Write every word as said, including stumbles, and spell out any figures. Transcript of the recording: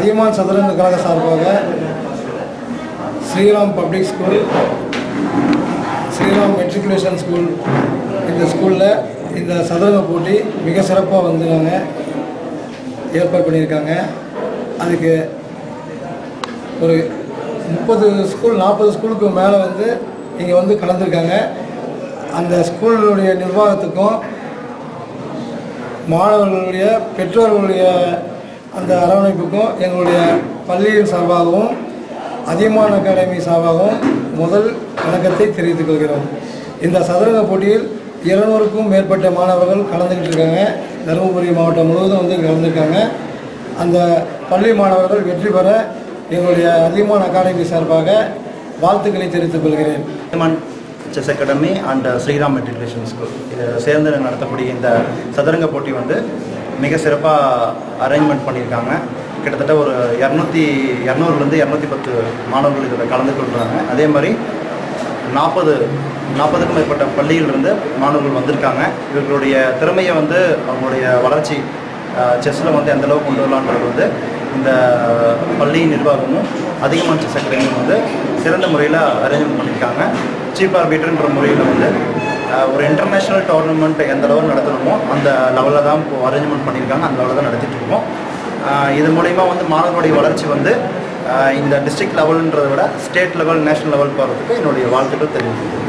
அதியமான் சதுரங்க கழக சார்பாக Sriram public school, Sriram matriculation school, இந்த ஸ்கூலில் இந்த சதுரங்க போட்டி மிக சிறப்பாக வந்து நாங்கள் ஏற்பாடு பண்ணியிருக்காங்க. அதுக்கு ஒரு முப்பது ஸ்கூல் நாற்பது ஸ்கூலுக்கு மேலே வந்து இங்கே வந்து கலந்துருக்காங்க. அந்த ஸ்கூலுடைய நிர்வாகத்துக்கும் மாணவர்களுடைய பெற்றோர்களுடைய அந்த அரவணைப்புக்கும் எங்களுடைய பள்ளியின் சார்பாகவும் அதியமான் அகாடமி சார்பாகவும் முதல் வணக்கத்தை தெரிவித்துக் கொள்கிறோம். இந்த சதுரங்க போட்டியில் இருநூறுக்கும் மேற்பட்ட மாணவர்கள் கலந்துக்கிட்டு இருக்காங்க. தருமபுரி மாவட்டம் முழுவதும் வந்து கலந்துருக்காங்க. அந்த பள்ளி மாணவர்கள் வெற்றி பெற எங்களுடைய அதியமான் அகாடமி சார்பாக வாழ்த்துக்களை தெரிவித்துக் கொள்கிறேன். Athiyaman chess academy and Sriram matriculation school இது சேர்ந்து நடத்தக்கூடிய இந்த சதுரங்க போட்டி வந்து மிக சிறப்பாக அரேஞ்ச்மெண்ட் பண்ணியிருக்காங்க. கிட்டத்தட்ட ஒரு இரநூத்தி இரநூறுலேருந்து இரநூத்தி பத்து மாணவர்கள் இதில் கலந்து கொள்கிறாங்க. அதே மாதிரி நாற்பது நாற்பதுக்கும் மேற்பட்ட பள்ளியிலிருந்து மாணவர்கள் வந்திருக்காங்க. இவர்களுடைய திறமையை வந்து அவங்களுடைய வளர்ச்சி செஸ்ஸில் வந்து எந்தளவுக்கு கொண்டு வரலான்றது வந்து இந்த பள்ளி நிர்வாகமும் அதியமான் செஸ் அகாடமியும் வந்து சிறந்த முறையில் அரேஞ்ச்மெண்ட் பண்ணியிருக்காங்க. சீப் ஆர்பிட்டர்ன்ற முறையில் வந்து ஒரு இன்டர்நேஷ்னல் டோர்னமெண்ட் எந்த லெவல் நடத்தணுமோ அந்த லெவலில் தான் இப்போது அரேஞ்ச்மெண்ட் பண்ணியிருக்காங்க. அந்த லெவலில் தான் நடத்திட்டு இருக்கோம். இது மூலிமா வந்து மாணவர்களுடைய வளர்ச்சி வந்து இந்த டிஸ்ட்ரிக்ட் லெவலுன்றதை விட ஸ்டேட் லெவல் நேஷனல் லெவல் போகிறதுக்கு என்னுடைய வாழ்த்துக்கள் தெரிவிக்கிறேன்.